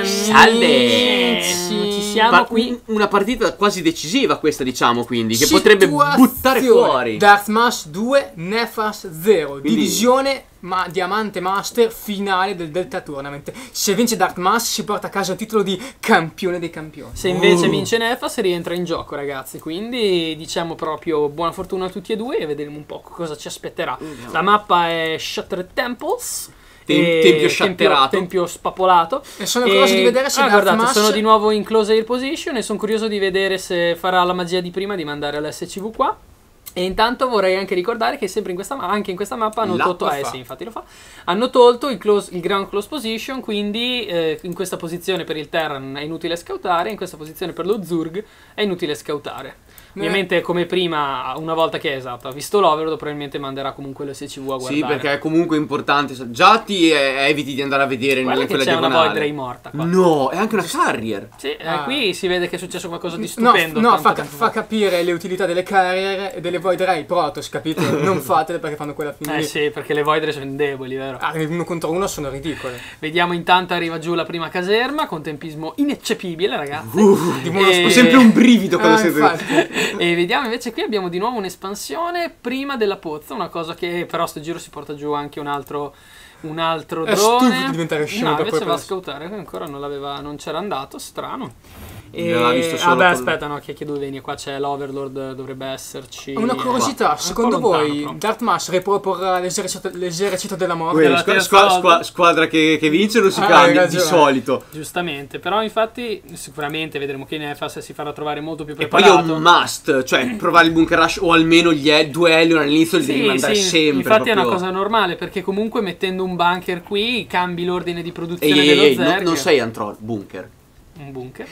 Salve! Ci siamo qui. Una partita quasi decisiva questa, diciamo, quindi, che potrebbe buttare fuori. Dartmash 2, Nefas 0. Quindi... divisione Diamante Master finale del Delta Tournament. Se vince Dartmash si porta a casa il titolo di campione dei campioni. Se invece vince Nefas rientra in gioco, ragazzi. Quindi diciamo proprio buona fortuna a tutti e due e vedremo un po' cosa ci aspetterà. La mappa è Shattered Temples. Tempio shatterato. Tempio spapolato. E sono curioso di vedere se guardate, sono di nuovo in close air position e sono curioso di vedere se farà la magia di prima di mandare l'SCV qua. E intanto vorrei anche ricordare che sempre in questa, anche in questa mappa hanno tolto, sì, infatti lo fa, hanno tolto il ground close position, quindi in questa posizione per il Terran è inutile scoutare, in questa posizione per lo Zurg è inutile scoutare. Ovviamente come prima, una volta che ha visto l'Overlord, probabilmente manderà comunque l'SCV a guardare. Sì, perché è comunque importante. Già ti eviti di andare a vedere quella diagonale. C'è una Void Ray morta qua. No, è anche una Carrier. Sì, qui si vede che è successo qualcosa di stupendo. No, fa capire le utilità delle Carrier e delle Void Ray Protoss, capite? Non fatele perché fanno quella fine. Sì, perché le Void Ray sono deboli, vero? Uno contro uno sono ridicole. Vediamo intanto arriva giù la prima caserma con tempismo ineccepibile, ragazzi. Ho sempre un brivido quando sento. E vediamo invece qui abbiamo di nuovo un'espansione prima della pozza, una cosa che però sto giro si porta giù anche un altro drone. È stupido diventare scemo. No, invece va a scoutare, ancora non c'era andato, strano. Vabbè, aspetta, no, che due veni, qua c'è l'Overlord, dovrebbe esserci. Una curiosità, secondo voi Dartmash riproporrà l'esercito della morte? Squadra che vince non si cambia di solito. Giustamente, però infatti sicuramente vedremo che Nefas si farà trovare molto più E preparato. poi è un must, cioè provare il bunker rush o almeno due Helion all'inizio li devi mandare sempre. Infatti è una cosa normale, perché comunque mettendo un bunker qui cambi l'ordine di produzione dello Zerg. Non sei Antrol, bunker. Un bunker.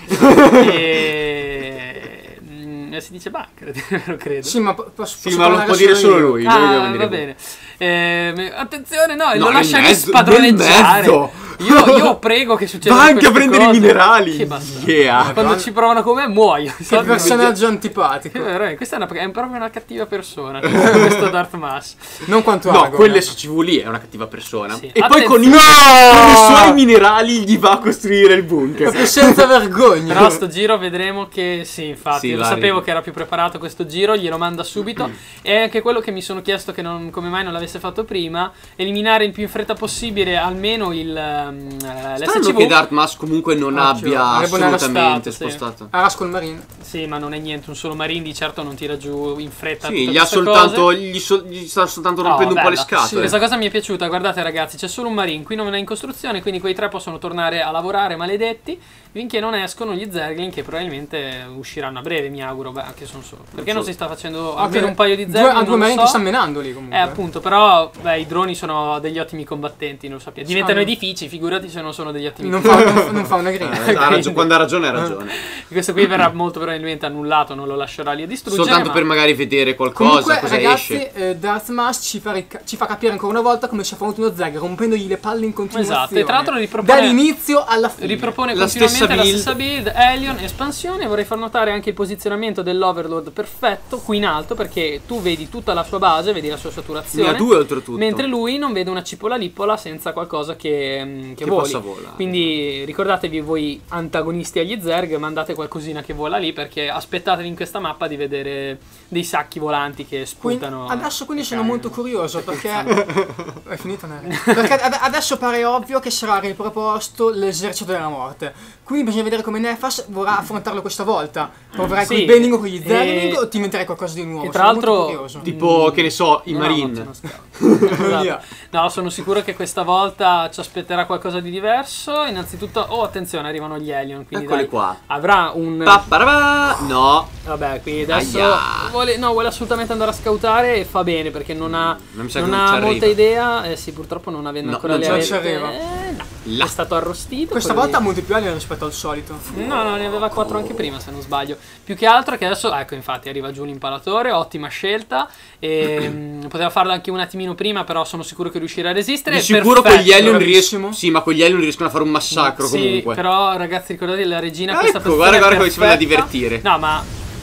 Si dice bunker, credo. Sì, ma ma lo può dire solo lui. Va bene. Attenzione, no, lo lasciami spadroneggiare. Io prego che succeda. Va anche a prendere i minerali. Quando ci provano come muoio. Che personaggio antipatico. Questa è proprio una cattiva persona. Questo Dartmash. Non quanto No, quelle SCV lì è una cattiva persona. Sì. E poi con i suoi minerali gli va a costruire il bunker. Proprio senza vergogna. Però sto giro vedremo che sì, infatti. Io lo sapevo che era più preparato questo giro. Glielo manda subito. E anche quello che mi sono chiesto che come mai non l'avesse fatto prima. Eliminare il più in fretta possibile almeno l'SCV. Che Dartmash comunque non abbia assolutamente spostato. Aras col Marine. Sì, ma non è niente, un solo Marine di certo non tira giù in fretta. Sì, gli sta soltanto rompendo un po' le scatole. Sì, questa cosa mi è piaciuta, guardate ragazzi, c'è solo un Marine, qui non è in costruzione, quindi quei tre possono tornare a lavorare maledetti, finché non escono gli Zerglin che probabilmente usciranno a breve, mi auguro, che sono solo. Perché non si sta facendo almeno un paio di Zerglin? Due Marine che stanno menando lì comunque. Appunto, però i droni sono degli ottimi combattenti, non lo sappiamo. Diventano edifici, figurati se non sono degli ottimi combattenti. Non fa una grida. Quando ha ragione ha ragione. Questo qui verrà molto probabilmente annullato, non lo lascerà lì a distruggere. Soltanto per magari vedere qualcosa. Comunque, cosa ragazzi, Dartmash ci fa capire ancora una volta come ci ha fatto uno Zerg, rompendogli le palle in continuazione. Esatto, e tra l'altro ripropone dall'inizio alla fine. Ripropone continuamente la stessa build, Helion, espansione. Vorrei far notare anche il posizionamento dell'Overlord perfetto qui in alto, perché tu vedi tutta la sua base, vedi la sua saturazione. Ne ha due oltretutto. Mentre lui non vede una cipolla lippola senza qualcosa che voli. Possa volare. Quindi ricordatevi voi antagonisti agli Zerg, mandate qualcosina che vola lì, perché aspettatevi in questa mappa di vedere dei sacchi volanti che spuntano. Adesso quindi sono molto curioso perché è finita perché adesso pare ovvio che sarà riproposto l'esercito della morte. Quindi bisogna vedere come Nefas vorrà affrontarlo questa volta. Proverai con i Benning o con gli Zergling o ti inventerai qualcosa di nuovo? E tra l'altro tipo che ne so, i Marine. No, sono sicuro che questa volta ci aspetterà qualcosa di diverso. Innanzitutto, attenzione, arrivano gli Helion. Eccoli qua. Avrà un... No. Vabbè, qui adesso vuole assolutamente andare a scoutare e fa bene perché non ha molta idea. Sì, purtroppo non avendo ancora le avete. È stato arrostito. Questa volta ha molti più Helion rispetto al solito. No, ne aveva 4 anche prima, se non sbaglio. Più che altro che adesso, ecco, infatti arriva giù l'impalatore, ottima scelta. Poteva farlo anche un attimino prima, però sono sicuro che riuscirà a resistere. Di sicuro con gli Helion riescono. Sì, ma con gli Helion riescono a fare un massacro comunque. Sì, però ragazzi, ricordate la regina guarda come si fa a divertire. No, ma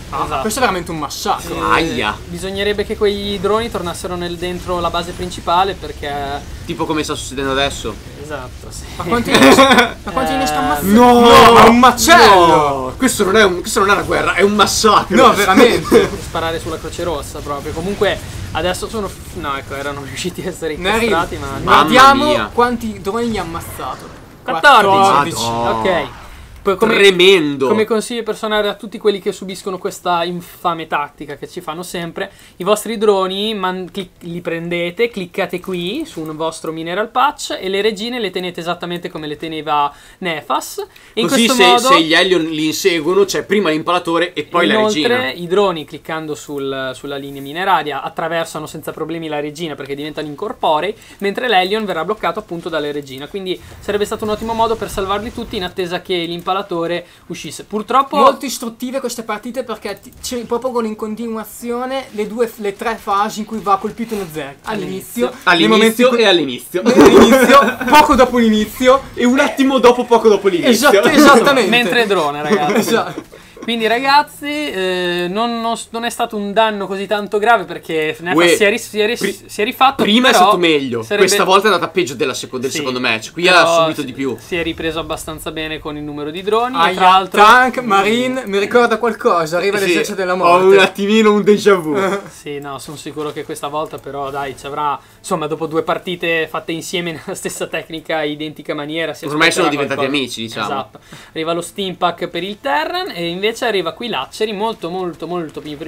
Esatto. Questo è veramente un massacro. Aia. Bisognerebbe che quei droni tornassero dentro la base principale perché... Tipo come sta succedendo adesso. Esatto, sì. Ma quanti ne sta ammazzando? No, è un macello! No. Questo non è una guerra, è un massacro. No, veramente. Sparare sulla Croce Rossa proprio. Comunque adesso sono... No, ecco, erano riusciti a essere incastrati, ma... Guardiamo quanti droni gli ha ammazzato. 14. Madonna. Ok. Tremendo. Come consiglio personale a tutti quelli che subiscono questa infame tattica che ci fanno sempre, i vostri droni li prendete, cliccate qui su un vostro mineral patch e le regine le tenete esattamente come le teneva Nefas. E in così questo modo, se gli Hellion li inseguono c'è prima l'impalatore e poi la regina. Inoltre i droni cliccando sulla linea mineraria attraversano senza problemi la regina perché diventano incorporei, mentre l'Hellion verrà bloccato appunto dalle regine. Quindi sarebbe stato un ottimo modo per salvarli tutti in attesa che l'impalatore uscisse. Purtroppo molto istruttive queste partite perché ci propongono in continuazione le tre fasi in cui va colpito uno Zerg. All'inizio e all'inizio. Poco dopo l'inizio e un attimo dopo, poco dopo l'inizio. Esattamente. Mentre drone, ragazzi. Esatto. Quindi ragazzi, non è stato un danno così tanto grave perché Nefas si è rifatto. Prima però è stato meglio, questa volta è andata peggio del secondo match. Qui ha subito di più. Si è ripreso abbastanza bene con il numero di droni. E tra l'altro Tank, Marine, mi ricorda qualcosa, arriva l'esercito della morte. Ho un attimino un déjà vu. Sì, no, sono sicuro che questa volta però dai, ci avrà, insomma, dopo 2 partite fatte insieme nella stessa tecnica, identica maniera. Ormai sono diventati amici, diciamo. Esatto. Arriva lo Steam Pack per il Terran e invece arriva qui Lacceri molto più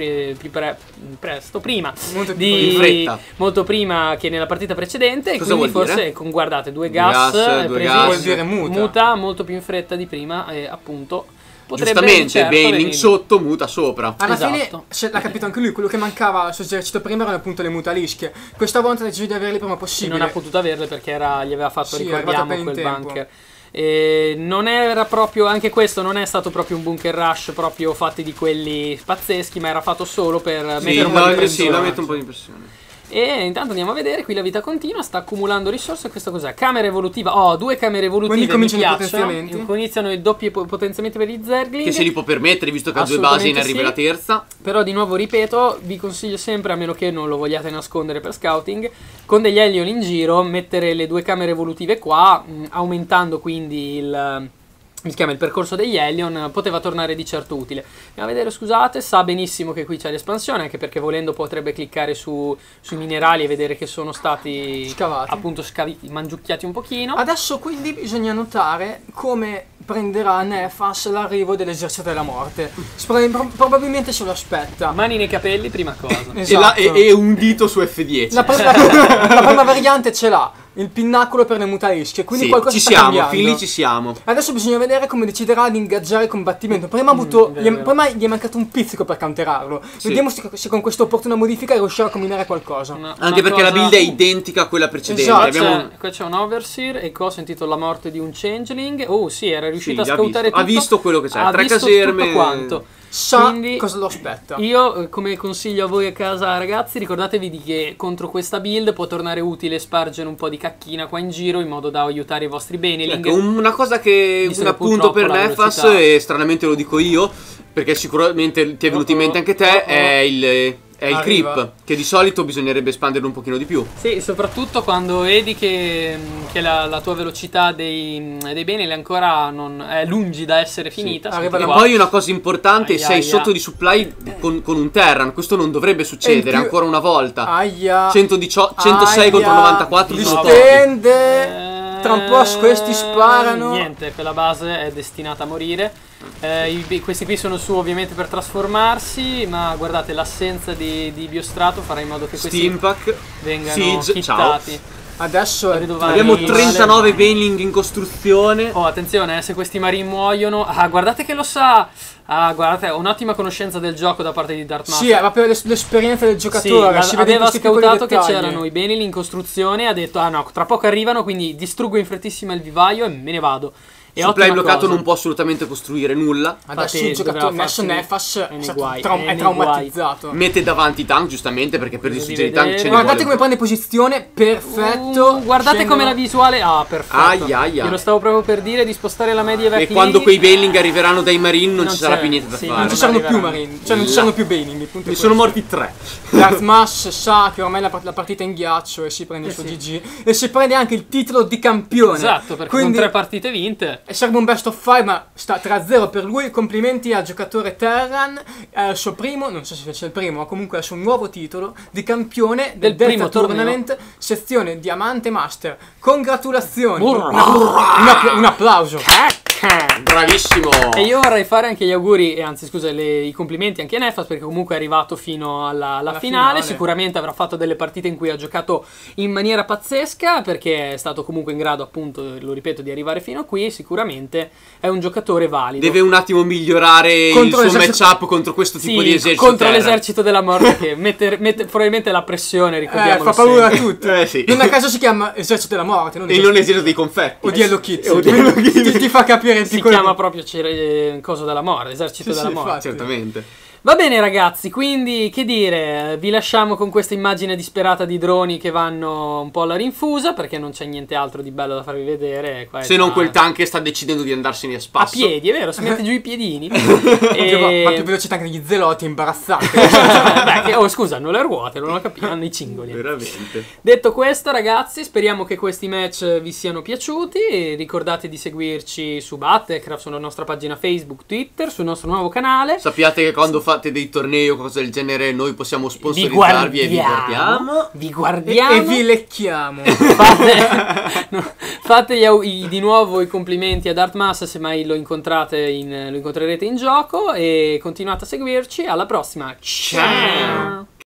presto, prima molto prima che nella partita precedente. Cosa quindi vuol forse dire? guardate, due gas vuol dire muta molto più in fretta di prima e appunto potrebbe giustamente Bailing sotto, muta sopra. Alla fine l'ha capito anche lui, quello che mancava al suo esercito prima erano appunto le mutalische. Questa volta ha deciso di averle prima possibile. Non ha potuto averle perché gli aveva fatto, ricordiamo, quel bunker. E non era proprio, anche questo non è stato proprio un bunker rush proprio fatti di quelli pazzeschi, ma era fatto solo per mettere un po' di pressione. Sì, mette un po' di pressione. E intanto andiamo a vedere, qui la vita continua, sta accumulando risorse. Questa cos'è? Camera evolutiva. 2 camere evolutive. Quindi cominciano iniziano i doppi potenziamenti per gli Zergling, che se li può permettere visto che ha 2 basi e ne arriva la terza. Però di nuovo ripeto, vi consiglio sempre, a meno che non lo vogliate nascondere per scouting, con degli Hellion in giro mettere le 2 camere evolutive qua, aumentando quindi il percorso degli Hellion poteva tornare di certo utile. Andiamo a vedere, scusate, sa benissimo che qui c'è l'espansione, anche perché volendo potrebbe cliccare sui minerali e vedere che sono stati scavati, appunto mangiucchiati un pochino. Adesso quindi bisogna notare come prenderà Nefas l'arrivo dell'esercito della morte. Probabilmente se lo aspetta. Mani nei capelli, prima cosa. Esatto. E un dito su F10. La prima variante ce l'ha, il pinnacolo per le mutalische, quindi qualcosa ci sta siamo, cambiando. fin lì ci siamo. Adesso bisogna vedere come deciderà di ingaggiare il combattimento. Prima gli è mancato un pizzico per counterarlo. Vediamo se con questa opportuna modifica riuscirà a combinare qualcosa. Anche perché la build è identica a quella precedente. Esatto. Qua c'è un Overseer e ho sentito la morte di un Changeling. Sì, era riuscito a scoutare tutto. Ha visto quello che c'è, 3 visto caserme. Tutto quanto. Quindi, cosa lo aspetta? Io, come consiglio a voi a casa, ragazzi, ricordatevi che contro questa build può tornare utile spargere un po' di cacchina qua in giro in modo da aiutare i vostri Baneling. Ecco, una cosa che un appunto per Nefas, e stranamente lo dico io, perché sicuramente ti è venuto in mente anche te, è il creep, che di solito bisognerebbe espanderlo un pochino di più. Sì, soprattutto quando vedi che la tua velocità dei Baneling ancora non è lungi da essere finita. E poi una cosa importante, sei sotto di supply con un Terran, questo non dovrebbe succedere ancora una volta. 106 contro 94 distende. Tra un po' questi sparano. Niente, quella base è destinata a morire. Questi qui sono su ovviamente per trasformarsi, ma guardate, l'assenza di biostrato farà in modo che questi vengano hittati. Adesso abbiamo 39 Baneling in costruzione. Attenzione, se questi Marine muoiono. Guardate che lo sa. Guardate, ho un'ottima conoscenza del gioco da parte di Darth Maul. Sì, è proprio l'esperienza del giocatore. Sì, aveva scoutato che c'erano i Baneling in costruzione e ha detto: no, tra poco arrivano, quindi distruggo in frettissima il vivaio e me ne vado. Supply bloccato, non può assolutamente costruire nulla. Adesso il giocatore messo Nefas è traumatizzato. Mette davanti tank, giustamente, perché per distruggere i tank ce ne guardate come prende posizione, perfetto. Guardate come la visuale. Ah, perfetto. Io lo stavo proprio per dire di spostare la media e quando quei Bailing arriveranno dai Marine non ci sarà più niente da fare. Non ci saranno più Marine, cioè non ci saranno più Bailing. Ne sono morti 3. Darth Mass sa che ormai la partita è in ghiaccio e si prende il suo GG. E si prende anche il titolo di campione. Esatto, perché con 3 partite vinte. E serve un best of 5, ma sta 3-0 per lui. Complimenti al giocatore Terran. È il suo primo, non so se fosse il primo, ma comunque è il suo nuovo titolo di campione del primo tournament, sezione Diamante Master. Congratulazioni. Un applauso. Bravissimo. E io vorrei fare anche gli auguri, e anzi scusa, i complimenti anche a Nefas, perché comunque è arrivato fino alla finale. Sicuramente avrà fatto delle partite in cui ha giocato in maniera pazzesca, perché è stato comunque in grado, appunto, lo ripeto, di arrivare fino a qui. Sicuramente è un giocatore valido. Deve un attimo migliorare il suo matchup contro questo tipo di esercito. Contro l'esercito della morte, che mette probabilmente la pressione, ricordiamolo. Fa paura a tutti. Sì. Non a caso si chiama esercito della morte, non esercito dei confetti. O di Hello Kitty. Ti fa capire il piccolo. Si chiama proprio coso della morte, esercito della morte. Infatti. Certamente. Va bene ragazzi, quindi che dire, vi lasciamo con questa immagine disperata di droni che vanno un po' alla rinfusa, perché non c'è niente altro di bello da farvi vedere. Se non quel tank che sta decidendo di andarsene a spasso. A piedi, è vero, si mette giù i piedini. Ma più velocità anche degli zeloti, imbarazzante. Scusa, hanno le ruote, non ho capito, hanno i cingoli. Veramente. Detto questo ragazzi, speriamo che questi match vi siano piaciuti. E ricordate di seguirci su Battlecraft, sulla nostra pagina Facebook, Twitter, sul nostro nuovo canale. Sappiate che quando fate dei tornei o cose del genere noi possiamo sponsorizzarvi e vi guardiamo e vi lecchiamo. Fate di nuovo i complimenti a Darth Mass se mai lo incontrerete in gioco, e continuate a seguirci. Alla prossima, ciao.